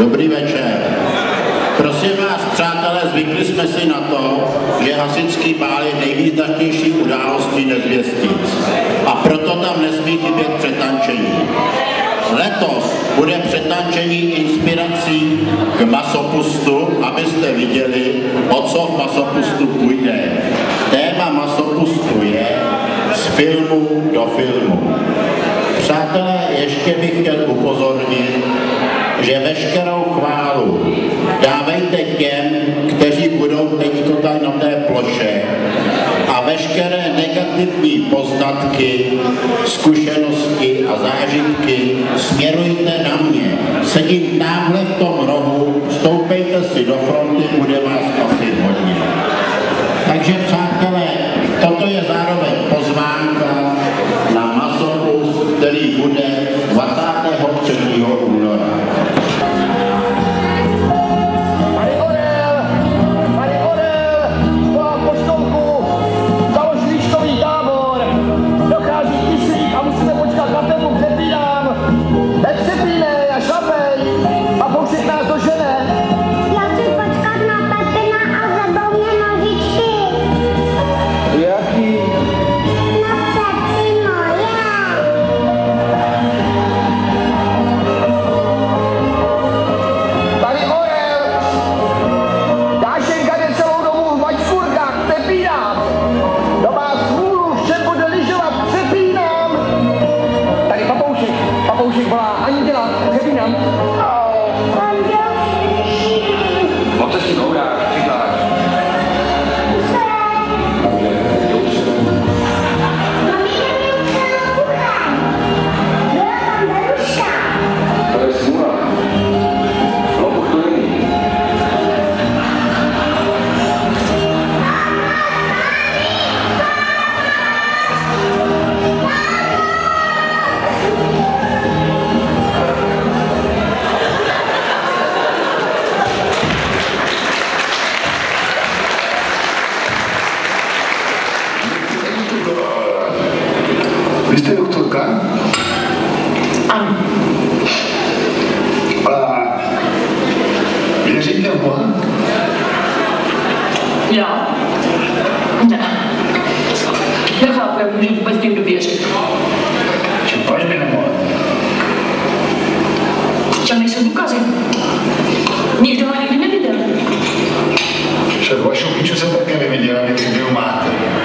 Dobrý večer. Prosím vás, přátelé, zvykli jsme si na to, že hasičský bál je nejvýznačnější událostí Nezvěstic. A proto tam nesmí chybět přetančení. Letos bude přetančení inspirací k masopustu, abyste viděli, o co v masopustu půjde. Téma masopustu je z filmu do filmu. Přátelé, ještě bych chtěl upozornit, že veškerou chválu dávejte těm, kteří budou teď tady na té ploše, a veškeré negativní poznatky, zkušenosti a zážitky směrujte na mě. Sedím tamhle v tom rohu, vstoupejte si do fronty, bude vás asi hodně. Takže přátelé, toto je zároveň pozvánka na masopust, který bude 23. února. Vy jste doktorka? Ano. A věříte v Boha? Já? Ne. Nechápu, jak může vůbec někdo věřit. Či proč by nemohl? Včas nejsou důkazy. Nikdo ho nikdy neviděl. Však vašu píču jsem také neviděl, a vy kde ho máte.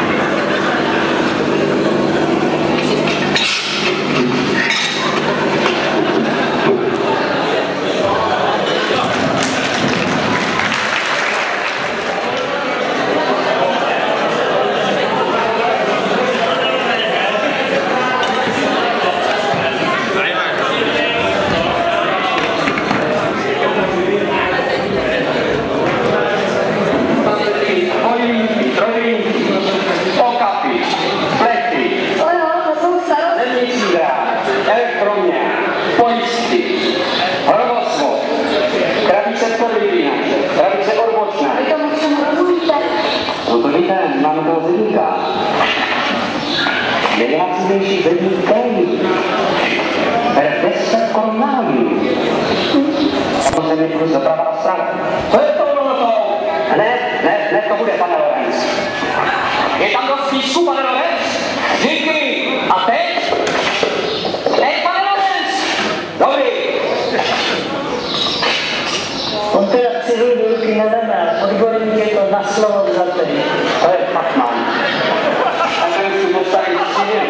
Nejlácnější zední tény. Bere 10 korun na hodinu. To se mi plus zapravá strana. Co je to to? Ne, to bude, pane Lorenz. Je tam dost písku, pane Lorenz? Díky. A teď? Teď, pane Lorenz. Dobrý. On teda přihl do ruky nedaná, odborník je to na slovo vzatý. To je Pachman. A ten si dostali střídili.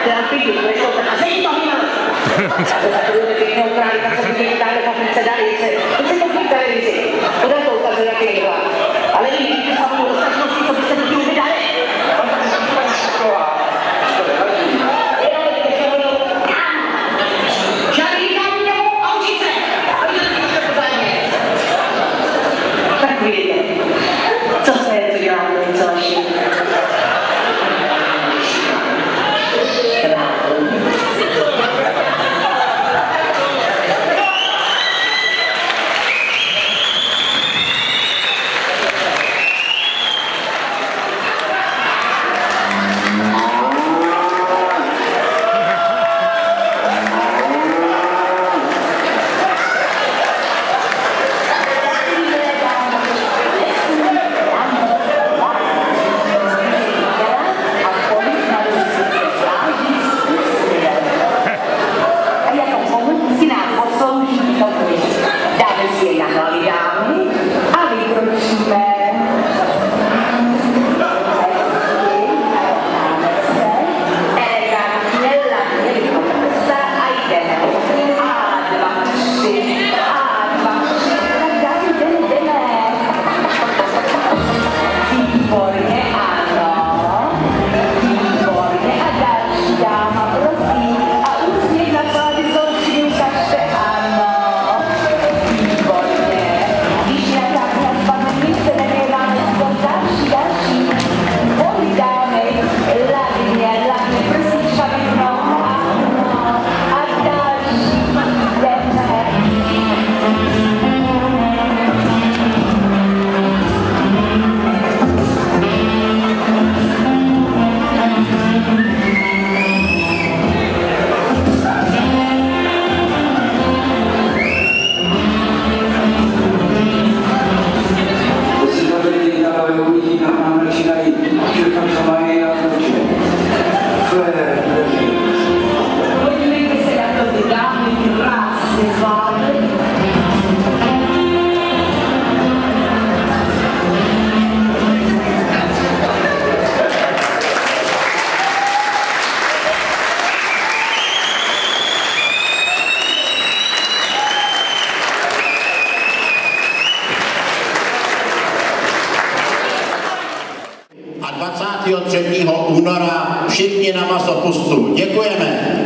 Teda pídu, nešlo tak. A zeď to hýmal. Takovýhle pěknou králíka, co by takhle v Africe dali. To se to v televizi. Podle to ukazuje, jak je hýla. Ale vy vidíte samou dostačnosti, co byste to tím vydali. Co se je, co děláme, co naši? A 23. února všichni na masopustu. Děkujeme.